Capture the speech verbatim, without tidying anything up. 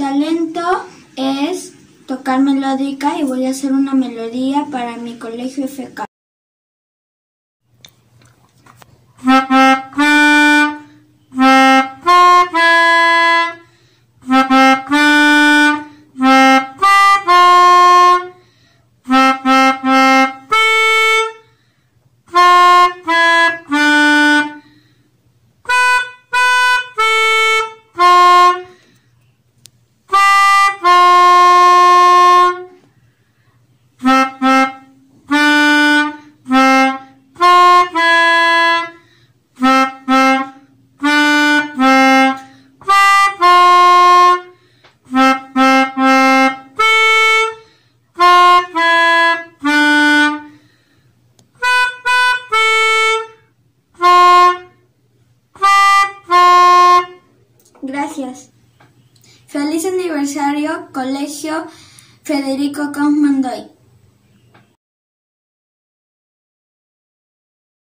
talento es tocar melódica y voy a hacer una melodía para mi colegio F K. Gracias. Feliz aniversario, Colegio Federico Kaufmann Doig.